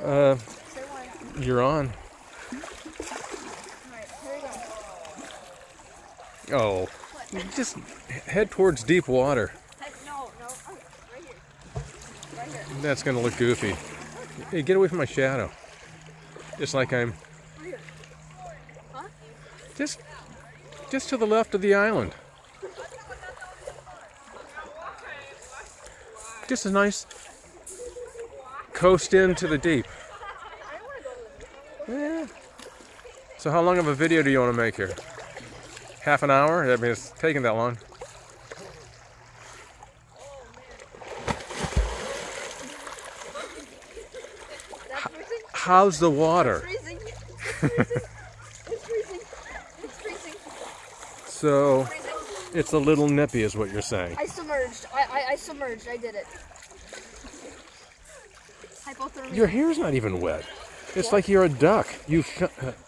You're on. Alright, here we go. Oh, just head towards deep water. No, oh, right here. Right here. That's gonna look goofy. Hey, get away from my shadow. Just like I'm. Right here. Huh? Just to the left of the island. Just a nice coast into the deep. Yeah. So how long of a video do you want to make here? Half an hour? I mean, it's taking that long. How's the water? It's freezing. It's freezing. It's freezing. So, it's a little nippy is what you're saying. I submerged. I submerged. I did it. Hypothermia. Your hair's not even wet. It's like you're a duck.